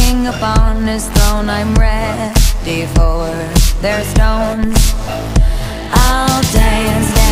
king upon his throne. I'm ready for their stones. I'll dance, dance